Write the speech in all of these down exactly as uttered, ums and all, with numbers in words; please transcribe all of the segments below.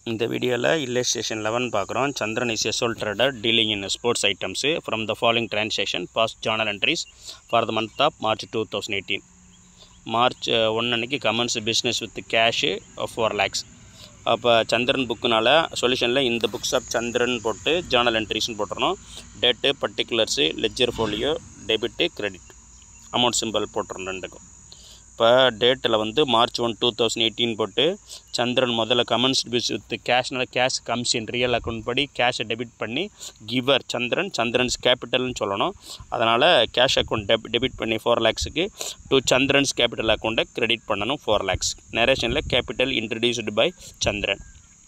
இந்த வீடியோவில் illustration eleven பார்க்குறோம். Chandran is a sole trader dealing in sports items from the following transaction past journal entries for the month of March twenty eighteen. March one அன்னைக்கு commence business with cash of four lakhs. அப்போ சந்திரன் புக்குனால சொல்யூஷனில் இந்த books of சந்திரன் போட்டு journal என்ட்ரிஸ்ன்னு போட்டுறணும். Date, particulars, ledger folio, debit, credit, amount simple போட்டுறணும் ரெண்டுக்கும். இப்போ டேட்டில் வந்து March one two thousand eighteen போட்டு சந்திரன் முதல்ல கமெண்ட்ஸ் பிஸ் வித் கேஷ்னால cash comes in real account படி கேஷை டெபிட் பண்ணி கிவர் சந்திரன் சந்திரன்ஸ் கேபிட்டல்னு சொல்லணும். அதனால் கேஷ் அக்கௌண்ட் டெப் டெபிட் பண்ணி ஃபோர் லேக்ஸுக்கு டு சந்திரன்ஸ் கேபிட்டல் அக்கௌண்ட்டை கிரெடிட் பண்ணணும் ஃபோர் லேக்ஸ். நரேஷனில் கேபிட்டல் இன்ட்ரடியூஸ்டு பை சந்திரன்.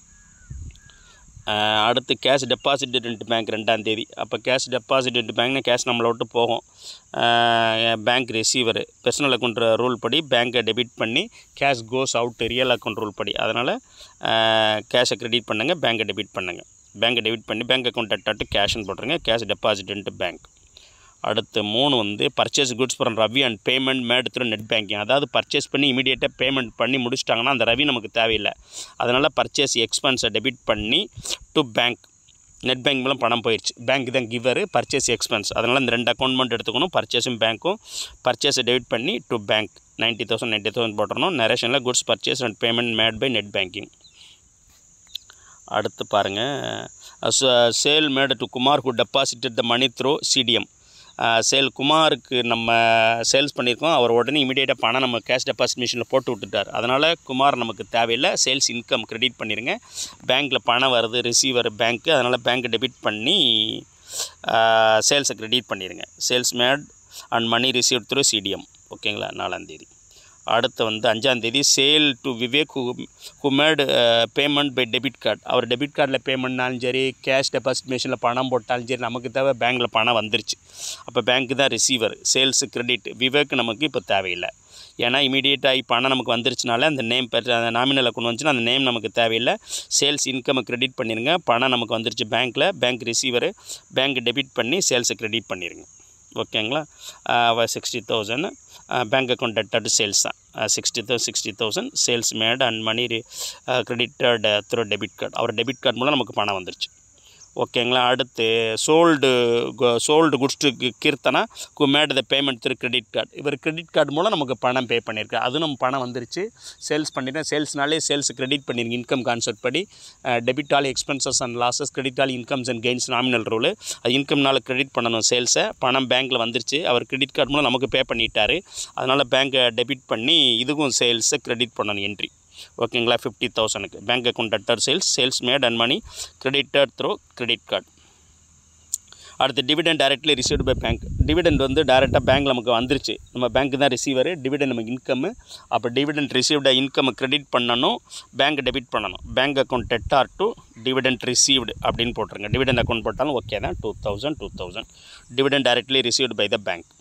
அடுத்து கேஷ் டெபாசிட் இன்ட்டு பேங்க் ரெண்டாம் தேதி. அப்போ கேஷ் டெபாசிட் இன்ட்டு பேங்க்னா கேஷ் நம்மளை விட்டு போகும். Bank receiver personal account rule படி பேங்க்கை டெபிட் பண்ணி cash goes out real account rule படி. அதனால் கேஷை கிரெடிட் பண்ணுங்கள், பேங்க்கை டெபிட் பண்ணுங்கள். பேங்க்கை டெபிட் பண்ணி பேங்க் அக்கௌண்ட் அட்டாட்டு கேஷ்னு போட்டுருங்க. Cash deposit into bank. அடுத்து மூணு வந்து purchase goods from Ravi and payment made through net banking. அதாவது பர்ச்சேஸ் பண்ணி இமீடியட்டாக பேமெண்ட் பண்ணி முடிச்சிட்டாங்கன்னா அந்த ரவி நமக்கு தேவையில்லை. அதனால் பர்ச்சேஸ் எக்ஸ்பென்ஸை டெபிட் பண்ணி டு பேங்க் நெட் பேங்க் மூலம் பணம் போயிடுச்சு. பேங்க் தான் கிவர், பர்ச்சேஸ் எக்ஸ்பென்ஸ். அதனால் இந்த ரெண்டு அக்கௌண்ட் மட்டும் எடுத்துக்கணும். பர்ச்சேஸும் பேங்க்கும் பர்ச்சேஸை டெபிட் பண்ணி to bank ninety thousand ninety thousand போட்டுறணும். நரேஷனில் goods purchase and payment made by net banking. அடுத்து பாருங்கள், sale made to Kumar who deposited the money through CDM. Sale குமாருக்கு நம்ம சேல்ஸ் பண்ணியிருக்கோம். அவர் உடனே இமீடியட்டாக பணம் நம்ம கேஷ் டெபாசிட் மிஷினில் போட்டு விட்டுட்டார். அதனால் குமார் நமக்கு தேவையில்லை. சேல்ஸ் இன்கம் கிரெடிட் பண்ணிடுங்க. பேங்க்கில் பணம் வருது, ரிசீவர் பேங்க்கு. அதனால் பேங்க்கை டெபிட் பண்ணி சேல்ஸை கிரெடிட் பண்ணிடுங்க. Sales made and money receive through CDM. ஓகேங்களா? நாலாந்தேதி. அடுத்து வந்து அஞ்சாந்தேதி sale to Vivek who who made payment by debit card. அவர் டெபிட் கார்டில் பேமெண்ட்னாலும் சரி, கேஷ் டெபாசிட் மிஷினில் பணம் போட்டாலும் சரி, நமக்கு தேவை பேங்க்கில் பணம் வந்துருச்சு. அப்போ பேங்க்கு தான் ரிசீவர், சேல்ஸு கிரெடிட். விவேக் நமக்கு இப்போ தேவையில்லை. ஏன்னா இமீடியட்டாக பணம் நமக்கு வந்துருச்சுனால அந்த நேம் அந்த நாமினல் அக்கௌண்ட் வந்துச்சுன்னா அந்த நேம் நமக்கு தேவையில்லை. சேல்ஸ் இன்கம்மை கிரெடிட் பண்ணிடுங்க. பணம் நமக்கு வந்துருச்சு பேங்க்கில். பேங்க் ரிசீவர் பேங்க் டெபிட் பண்ணி சேல்ஸை கிரெடிட் பண்ணிடுங்க. ஓகேங்களா? சிக்ஸ்டி தௌசண்ட் பேங்க் அக்கௌண்ட் டெட்டட் சேல்ஸ் தான். சிக்ஸ்டி தௌ sixty thousand sales made and money credited through debit card. அவர் டெபிட் கார்டு மூலம் நமக்கு பணம் வந்துருச்சு. ஓகேங்களா? அடுத்து sold sold goods to Keerthana who made the payment through credit card. இவர் கிரெடிட் கார்டு மூலம் நமக்கு பணம் பே பண்ணியிருக்காரு. அதுவும் நம்ம பணம் வந்துருச்சு. சேல்ஸ் பண்ணிட்டேன். சேல்ஸ்னாலே சேல்ஸ் கிரெடிட் பண்ணிருங்க. இன்கம் கான்செப்ட் படி debit all expenses and losses, credit all incomes and gains nominal rule. அது இன்கம்னால கிரெடிட் பண்ணணும் சேல்ஸை. பணம் பேங்க்கில் வந்துருச்சு. அவர் கிரெடிட் கார்டு மூலம் நமக்கு பே பண்ணிட்டார். அதனால் பேங்க்கை டெபிட் பண்ணி இதுக்கும் சேல்ஸை கிரெடிட் பண்ணணும் என்ட்ரி. ஓகேங்களா? ஃபிஃப்டி தௌசண்ட்க்கு பேங்க் அக்கௌண்ட் அட்டர் sales sales made and money credited through credit card. அடுத்து dividend directly received by bank. Dividend வந்து டைரெக்டாக பேங்க் நமக்கு வந்துருச்சு. நம்ம பேங்க்கு தான் ரிசீவர். டிவிடெண்ட் நமக்கு இன்கம்மு. அப்போ டிவிடெண்ட் ரிசீவ்டு இன்கம் கிரெடிட் பண்ணணும், பேங்க் டெபிட் பண்ணணும். Bank account debtor to dividend received அப்படின்னு போட்டுருங்க. டிவிடெண்ட் அக்கௌண்ட் போட்டாலும் ஓகே தான். Two thousand two thousand dividend directly received by the bank.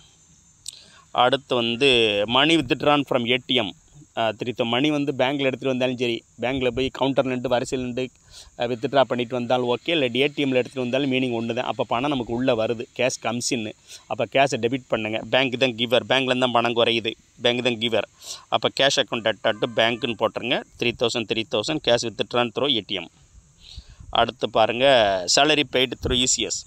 அடுத்து வந்து மணி வித்ட்ரான் ஃப்ரம் ஏடிஎம். திருத்த மணி வந்து பேங்க்கில் எடுத்துகிட்டு வந்தாலும் சரி, பேங்க்கில் போய் கவுண்டர் நின்று வரிசையில் நின்று வித்ட்ரா பண்ணிட்டு வந்தாலும் ஓகே, இல்லை ஏடிஎம்மில் எடுத்துகிட்டு வந்தாலும் மீனிங் ஒன்று தான். அப்போ பணம் நமக்கு உள்ளே வருது, கேஷ் கம்ஸின்னு. அப்போ கேஷை டெபிட் பண்ணுங்கள். பேங்க் தான் கிவர், பேங்க்லேருந்து தான் பணம் குறையுது, பேங்க் தான் கிவர். அப்போ கேஷ் அக்கௌண்ட் அட்டாட்டு பேங்க்குன்னு போட்டுருங்க. Three thousand three thousand cash withdrawn through ATM. அடுத்து பாருங்கள், சேலரி பெய்டு த்ரூ இசிஎஸ்.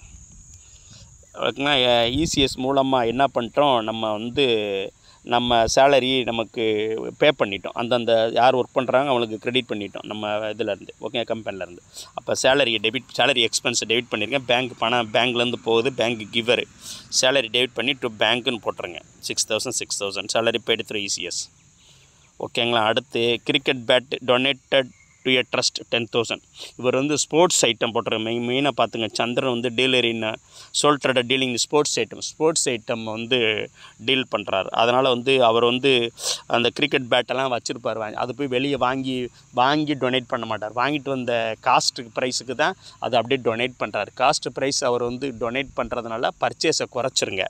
ஓகேங்களா? இசிஎஸ் மூலமாக என்ன பண்ணிட்டோம், நம்ம வந்து நம்ம சேலரி நமக்கு பே பண்ணிட்டோம். அந்தந்த யார் ஒர்க் பண்ணுறாங்க அவங்களுக்கு கிரெடிட் பண்ணிட்டோம் நம்ம இதிலேருந்து. ஓகே, கம்பெனிலேருந்து. அப்போ சேலரியை டெபிட் சேலரி எக்ஸ்பென்ஸை டெபிட் பண்ணியிருக்கேன். பேங்க் பணம் பேங்க்லேருந்து போகுது, பேங்க் கிவர். சேலரி டெபிட் பண்ணி டு பேங்க்குன்னு போட்டுருங்க. Six thousand six thousand salary paid through ECS. ஓகேங்களா? அடுத்து cricket bat donated to a trust ten thousand. இவர் வந்து ஸ்போர்ட்ஸ் ஐட்டம் போட்டுருங்க. மெயின் மெயினாக பார்த்துங்க, சந்திரன் வந்து dealer in sole trader dealing sports item sports item வந்து டீல் பண்ணுறாரு. அதனால் வந்து அவர் வந்து அந்த கிரிக்கெட் பேட்டெல்லாம் வச்சுருப்பார். அது போய் வெளியே வாங்கி வாங்கி டொனேட் பண்ண மாட்டார். வாங்கிட்டு வந்த காஸ்ட்டு ப்ரைஸுக்கு தான் அது அப்படியே டொனேட் பண்ணுறாரு. காஸ்ட் ப்ரைஸ் அவர் வந்து டொனேட் பண்ணுறதுனால பர்ச்சேஸை குறைச்சிருங்க.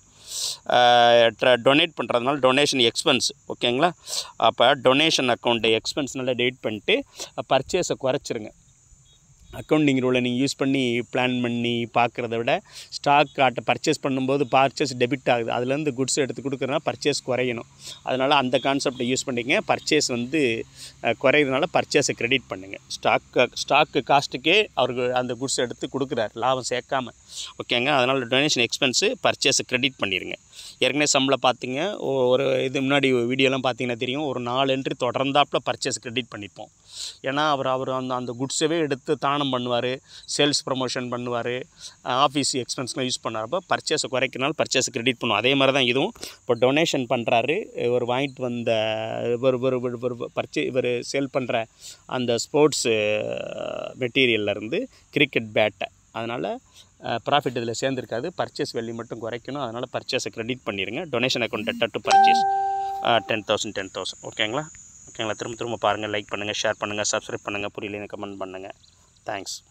டொனேட் பண்ணுறதுனால டொனேஷன் எக்ஸ்பென்ஸ். ஓகேங்களா? அப்போ டொனேஷன் அக்கௌண்ட்டு எக்ஸ்பென்ஸ்னால டெபிட் பண்ணிட்டு பர்ச்சேஸை குறைச்சிருங்க. அக்கௌண்டிங் ரூலை நீங்கள் யூஸ் பண்ணி பிளான் பண்ணி பார்க்குறத விட ஸ்டாக் ஆட்டை பர்ச்சேஸ் பண்ணும்போது பர்ச்சேஸ் டெபிட் ஆகுது, அதுலேருந்து குட்ஸ் எடுத்து கொடுக்குறதுனா பர்ச்சேஸ் குறையணும். அதனால் அந்த கான்செப்டை யூஸ் பண்ணிங்க. பர்ச்சேஸ் வந்து குறையிறதுனால பர்ச்சேஸை கிரெடிட் பண்ணுங்கள். ஸ்டாக்கு ஸ்டாக்கு காஸ்ட்டுக்கே அவருக்கு அந்த குட்ஸ் எடுத்து கொடுக்குறாரு லாபம் சேர்க்காம. ஓகேங்க. அதனால் டொனேஷன் எக்ஸ்பென்ஸு பர்ச்சேஸை கிரெடிட் பண்ணிடுங்க. ஏற்கனவே சம்பளம் பார்த்தீங்க, ஒரு இது முன்னாடி வீடியோலாம் பார்த்தீங்கன்னா தெரியும், ஒரு நாலு என்ட்ரி தொடர்ந்தாப்பில் பர்ச்சேஸ் கிரெடிட் பண்ணிப்போம். ஏன்னா அவர் அவர் அந்த அந்த குட்ஸவே எடுத்து தானம் பண்ணுவார், சேல்ஸ் ப்ரமோஷன் பண்ணுவார், ஆஃபீஸ் எக்ஸ்பென்ஸ்லாம் யூஸ் பண்ணார். அப்போ பர்ச்சேஸை குறைக்கிறனால பர்ச்சேஸை கிரெடிட் பண்ணுவோம். அதே மாதிரி தான் இதுவும். இப்போ டொனேஷன் பண்ணுறாரு, இவர் வாங்கிட்டு வந்த இவர் இவர் இவர் பர்ச்சே இவர் சேல் பண்ணுற அந்த ஸ்போர்ட்ஸு மெட்டீரியல்லேருந்து கிரிக்கெட் பேட்டை, அதனால் ப்ராஃபிட் இதில் சேர்ந்துருக்காது. பர்ச்சேஸ் வேல்யூ மட்டும் குறைக்கணும். அதனால் பர்ச்சேஸை கிரெடிட் பண்ணிடுங்க. Donation account debtor to purchase ten thousand ten thousand ஓகேங்களா? ஓகேங்களா? திரும்ப திரும்ப பாருங்கள், லைக் பண்ணுங்கள், ஷேர் பண்ணுங்கள், சப்ஸ்கிரைப் பண்ணுங்கள், புரியலைன்னு கமெண்ட் பண்ணுங்கள். தேங்க்ஸ்.